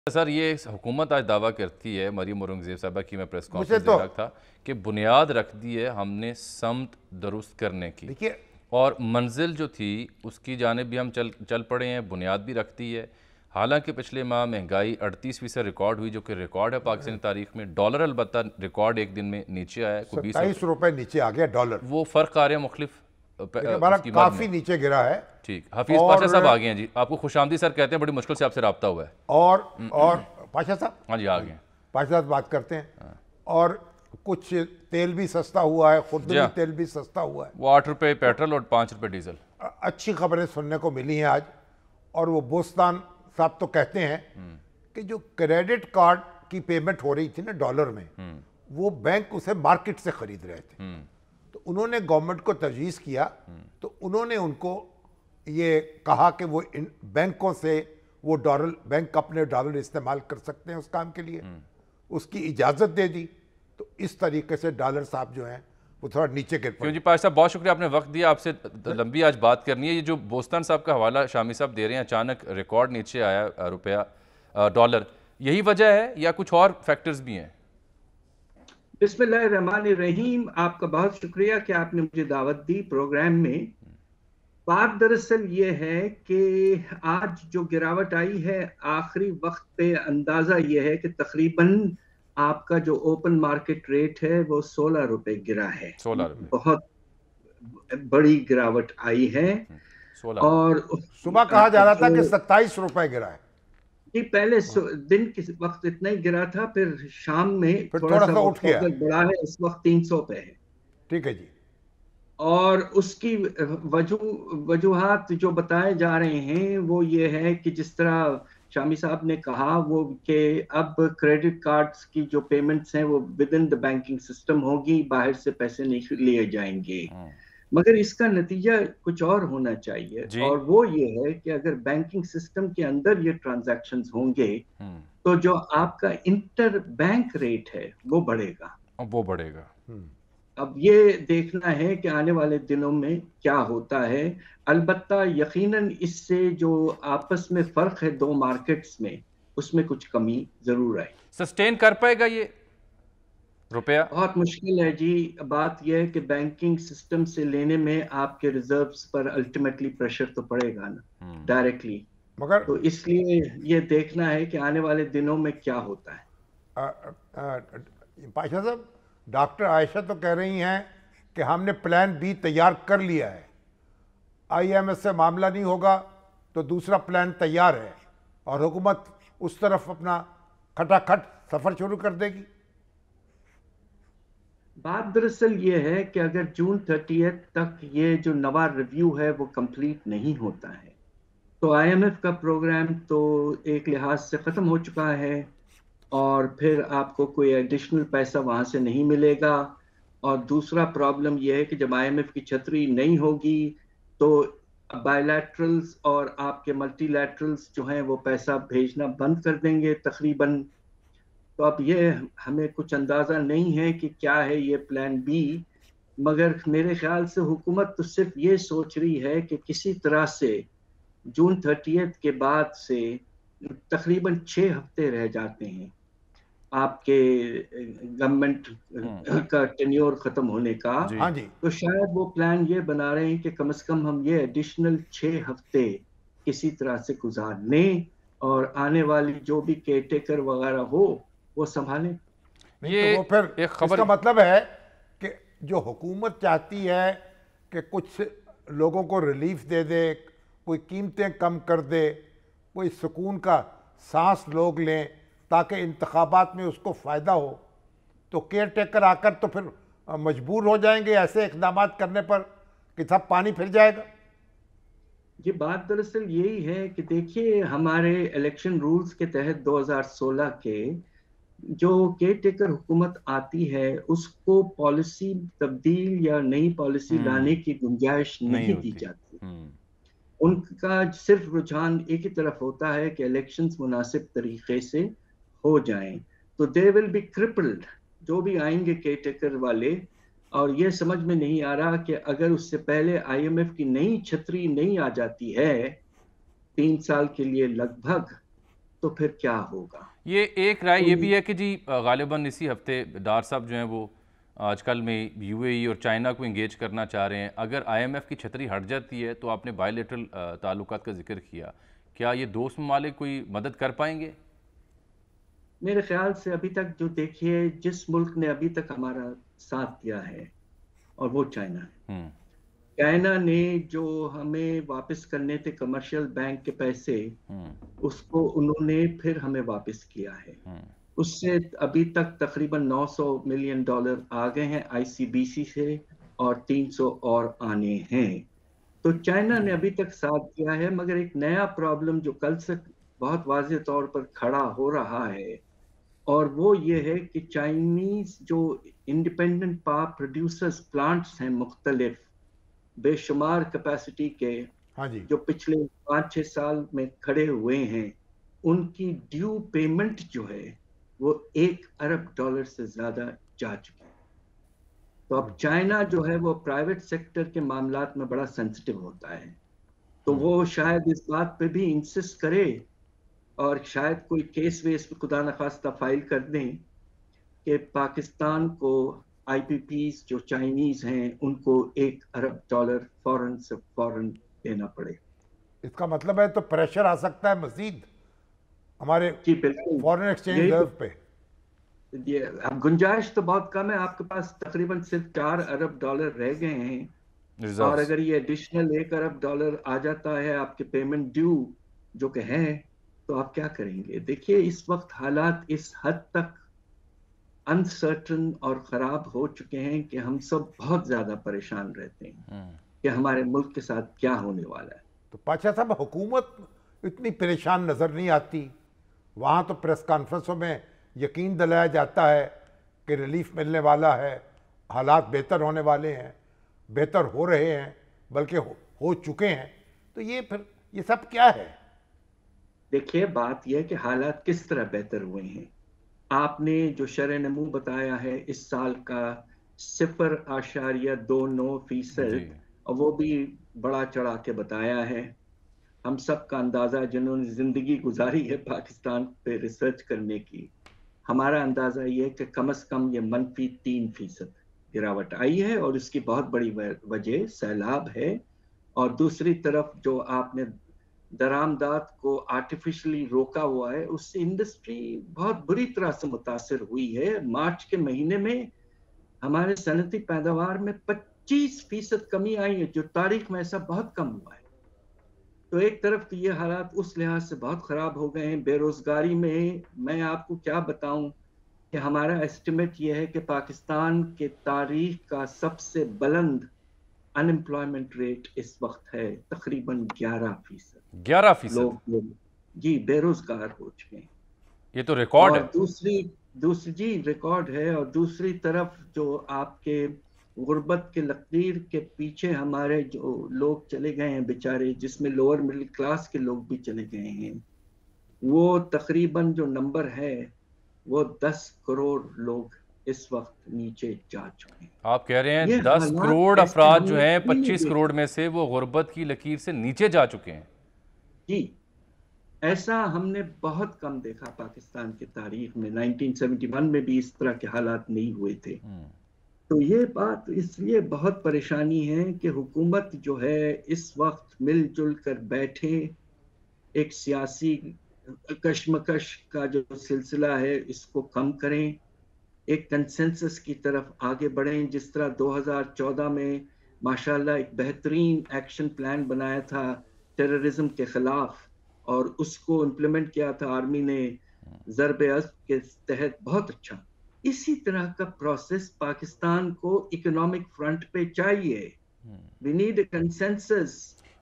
Sir ये हुकूमत आज दावा करती है, मरीम औरंगज़ेब साहबा की मैं प्रेस मुझे कॉन्फ्रेंस तो देख रहा था कि बुनियाद रख दी है हमने समत दुरुस्त करने की, देखिए, और मंजिल जो थी उसकी जानिब भी हम चल पड़े हैं, बुनियाद भी रखती है। हालांकि पिछले माह महंगाई 38% रिकॉर्ड हुई, जो कि रिकॉर्ड है पाकिस्तानी तारीख में। डॉलर अलबत्ता रिकॉर्ड एक दिन में नीचे आया, कोई 27 रुपए नीचे आ गया डॉलर। वो फ़र्क आ रहा है मुख्तलिफ देखिए, हमारा उसकी मद में। काफी नीचे गिरा है। ठीक, हफीज़ पाशा और साहब आ गए हैं जी, आपको खुशामदी सर कहते हैं, बड़ी मुश्किल से आपसे रब्ता हुआ है। और पाशा साहब, हाँ जी, आ गए हैं। पाशा साहब बात करते हैं। और कुछ तेल भी सस्ता हुआ है, खुर्दनी हाँ। तेल भी सस्ता हुआ है। वो 8 रुपये पेट्रोल और 5 रुपये डीजल। अच्छी खबरें सुनने को मिली हैं आज। और वो बोस्तान साहब तो कहते हैं कि जो क्रेडिट कार्ड की पेमेंट हो रही थी ना डॉलर में, वो बैंक उसे मार्केट से खरीद रहे थे। तो उन्होंने गवर्नमेंट को तजवीज़ किया, तो उन्होंने उनको ये कहा कि वो इन बैंकों से वो डॉलर, बैंक अपने डॉलर इस्तेमाल कर सकते हैं उस काम के लिए, उसकी इजाज़त दे दी। तो इस तरीके से डॉलर साहब जो हैं वो थोड़ा नीचे गिर क्यों पड़े। जी पाशा साहब, बहुत शुक्रिया, आपने वक्त दिया। आपसे लंबी आज बात करनी है। ये जो बोस्तान साहब का हवाला शामी साहब दे रहे हैं, अचानक रिकॉर्ड नीचे आया रुपया डॉलर, यही वजह है या कुछ और फैक्टर्स भी हैं? बिस्मिल्लाहिर्रहमानिर्रहीम। आपका बहुत शुक्रिया कि आपने मुझे दावत दी प्रोग्राम में। बात दरअसल ये है कि आज जो गिरावट आई है आखिरी वक्त पे, अंदाजा ये है कि तकरीबन आपका जो ओपन मार्केट रेट है वो 16 रुपए गिरा है। 16 रुपये। बहुत बड़ी गिरावट आई है। 16 रुपये। और सुबह कहा जा रहा था कि जो 27 रुपए गिरा है, जी, पहले दिन के वक्त इतना ही गिरा था, फिर शाम में फिर थोड़ा थोड़ा सा सा वो उठ गया। फॉल बढ़ा है, इस वक्त 300 पे है। ठीक है जी। और उसकी वजूहात जो बताए जा रहे हैं वो ये है कि जिस तरह शामी साहब ने कहा वो कि अब क्रेडिट कार्ड्स की जो पेमेंट्स हैं वो within the banking system होगी, बाहर से पैसे नहीं लिए जाएंगे। मगर इसका नतीजा कुछ और होना चाहिए, जी। और वो ये है कि अगर बैंकिंग सिस्टम के अंदर ये ट्रांजैक्शंस होंगे तो जो आपका इंटर बैंक रेट है वो बढ़ेगा। अब वो बढ़ेगा। अब ये देखना है कि आने वाले दिनों में क्या होता है। अलबत्ता यकीनन इससे जो आपस में फर्क है दो मार्केट्स में, उसमें कुछ कमी जरूर आई। सस्टेन कर पाएगा ये रुपया? बहुत मुश्किल है जी। बात यह है कि बैंकिंग सिस्टम से लेने में आपके रिजर्व्स पर अल्टीमेटली प्रेशर तो पड़ेगा ना, डायरेक्टली। मगर तो इसलिए ये देखना है कि आने वाले दिनों में क्या होता है। पाशा साहब, डॉक्टर आयशा तो कह रही हैं कि हमने प्लान बी तैयार कर लिया है, आईएमएफ से मामला नहीं होगा तो दूसरा प्लान तैयार है, और हुकूमत उस तरफ अपना खटाखट सफर शुरू कर देगी। बात दरअसल ये है कि अगर जून 30 तक ये जो नवा रिव्यू है वो कंप्लीट नहीं होता है तो आईएमएफ का प्रोग्राम तो एक लिहाज से ख़त्म हो चुका है, और फिर आपको कोई एडिशनल पैसा वहाँ से नहीं मिलेगा। और दूसरा प्रॉब्लम यह है कि जब आईएमएफ की छतरी नहीं होगी तो बायलैटरल्स और आपके मल्टीलैटरल्स जो हैं वो पैसा भेजना बंद कर देंगे तकरीबन। तो अब ये हमें कुछ अंदाज़ा नहीं है कि क्या है ये प्लान बी, मगर मेरे ख्याल से हुकूमत तो सिर्फ ये सोच रही है कि किसी तरह से जून 30 के बाद से तकरीबन 6 हफ्ते रह जाते हैं आपके गवर्नमेंट का टेन्योर खत्म होने का। हाँ जी। तो शायद वो प्लान ये बना रहे हैं कि कम से कम हम ये एडिशनल 6 हफ्ते किसी तरह से गुजार लें, और आने वाली जो भी केयरटेकर वगैरह हो वो संभालें। नहीं ये तो वो फिर एक खबर, इसका मतलब है कि जो हुकूमत चाहती है कि कुछ लोगों को रिलीफ दे दे, कोई कीमतें कम कर दे, कोई सुकून का सांस लोग लें ताकि इंतखाबात में उसको फ़ायदा हो, तो केयर टेकर आकर तो फिर मजबूर हो जाएंगे ऐसे इकदाम करने पर कि सब पानी फिर जाएगा। ये बात दरअसल यही है कि देखिए, हमारे इलेक्शन रूल्स के तहत 2016 के जो केयरटेकर हुकूमत आती है उसको पॉलिसी तब्दील या नई पॉलिसी लाने की गुंजाइश नहीं दी होती। जाती। उनका सिर्फ रुझान एक ही तरफ होता है कि इलेक्शंस मुनासिब तरीके से हो जाएं। तो दे विल बी क्रिपल्ड, जो भी आएंगे केयरटेकर वाले। और ये समझ में नहीं आ रहा कि अगर उससे पहले आईएमएफ की नई छतरी नहीं आ जाती है 3 साल के लिए लगभग, तो फिर क्या होगा। ये एक राय तो ये भी है कि जी गालिबन इसी हफ्ते डार साहब जो हैं वो आजकल में यूएई और चाइना को इंगेज करना चाह रहे हैं। अगर आईएमएफ की छतरी हट जाती है तो आपने बायलैटरल ताल्लुकात का जिक्र किया, क्या ये दोस्त ममालिक कोई मदद कर पाएंगे? मेरे ख्याल से अभी तक जो देखिए, जिस मुल्क ने अभी तक हमारा साथ दिया है और वो चाइना है। हम्म। चाइना ने जो हमें वापस करने थे कमर्शियल बैंक के पैसे, उसको उन्होंने फिर हमें वापस किया है। उससे अभी तक तकरीबन 900 मिलियन डॉलर आ गए हैं आईसीबीसी से, और 300 और आने हैं। तो चाइना ने अभी तक साथ दिया है, मगर एक नया प्रॉब्लम जो कल से बहुत वाज़ेह तौर पर खड़ा हो रहा है, और वो ये है कि चाइनीज जो इंडिपेंडेंट पावर प्रोड्यूसर्स प्लांट्स हैं मुख्तलिफ बेशुमार कैपेसिटी के, हाँ जी। जो पिछले 5-6 साल में खड़े हुए हैं, उनकी ड्यू पेमेंट जो है वो $1 अरब से ज्यादा जा चुकी है। तो अब चाइना जो है वो प्राइवेट सेक्टर के मामलात में बड़ा सेंसिटिव होता है, तो वो शायद इस बात पे भी इंसिस्ट करे, और शायद कोई केस वेस खुदा न खास्ता फाइल कर दें कि पाकिस्तान को आईपीपीस जो चाइनीज हैं उनको $1 अरब फौरन से फौरन देना पड़े। इसका मतलब है तो प्रेशर आ सकता है मजीद हमारे जी बिल्कुल, फॉरेन एक्सचेंज यही रिजर्व तो, पे। ये अब गुंजाइश तो बहुत कम है, आपके पास तकरीबन सिर्फ $4 अरब रह गए हैं, और रिजर्व्स। अगर ये एडिशनल $1 अरब आ जाता है आपके पेमेंट ड्यू जो कि है, तो आप क्या करेंगे। देखिए इस वक्त हालात इस हद तक अनसर्टन और खराब हो चुके हैं कि हम सब बहुत ज्यादा परेशान रहते हैं कि हमारे मुल्क के साथ क्या होने वाला है। तो पाशा साहब, हुकूमत इतनी परेशान नज़र नहीं आती। वहाँ तो प्रेस कॉन्फ्रेंसों में यकीन दिलाया जाता है कि रिलीफ मिलने वाला है, हालात बेहतर होने वाले हैं, बेहतर हो रहे हैं, बल्कि हो चुके हैं। तो ये फिर ये सब क्या है? देखिए बात यह है कि हालात किस तरह बेहतर हुए हैं। आपने जो शरह नमू बताया है इस साल का 0.29%, जी। और वो भी बड़ा चढ़ा के बताया है। हम सब का अंदाजा, जिन्होंने जिंदगी गुजारी है पाकिस्तान पे रिसर्च करने की, हमारा अंदाजा ये है कि कम से कम ये -3% गिरावट आई है, और इसकी बहुत बड़ी वजह सैलाब है। और दूसरी तरफ जो आपने दरामदात को आर्टिफिशियली रोका हुआ है, उससे इंडस्ट्री बहुत बुरी तरह से मुतासर हुई है। मार्च के महीने में हमारे सनती पैदावार में 25% कमी आई है, जो तारीख में ऐसा बहुत कम हुआ है। तो एक तरफ तो ये हालात उस लिहाज से बहुत खराब हो गए हैं। बेरोजगारी में मैं आपको क्या बताऊं कि हमारा एस्टिमेट ये है कि पाकिस्तान के तारीख का सबसे बुलंद अनएम्प्लॉयमेंट रेट इस वक्त है, तकरीबन 11%। 11%? लोग जी बेरोजगार हो चुके हैं। ये तो रिकॉर्ड और है। दूसरी दूसरी जी रिकॉर्ड है। और दूसरी तरफ जो आपके गुर्बत के लकीर के पीछे हमारे जो लोग चले गए हैं बेचारे, जिसमें लोअर मिडिल क्लास के लोग भी चले गए हैं, वो तकरीबन जो नंबर है वो 10 करोड़ लोग इस वक्त नीचे जा चुके हैं। आप कह रहे ये हैं 10 हालात करोड़ ऐसे अफराद जो हमने हैं कभी नहीं 25 देखे। करोड़ में से वो गुर्बत की लकीर से नीचे जा चुके हैं। जी, ऐसा हमने बहुत कम देखा पाकिस्तान की तारीख में। 1971 में भी इस तरह के हालात नहीं हुए थे। तो ये बात इसलिए बहुत परेशानी है कि हुकूमत जो है इस वक्त मिलजुल कर बैठे, एक सियासी कशमकश का जो सिलसिला है इसको कम करें, एक कंसेंसस की तरफ आगे बढ़ें। जिस तरह 2014 में माशाल्लाह एक बेहतरीन एक्शन प्लान बनाया था टेररिज्म के खिलाफ, और उसको इम्प्लीमेंट किया था आर्मी ने ज़रब-ए-अज़्ब के तहत, बहुत अच्छा। इसी तरह का प्रोसेस पाकिस्तान को इकोनॉमिक फ्रंट पे चाहिए। We need a consensus.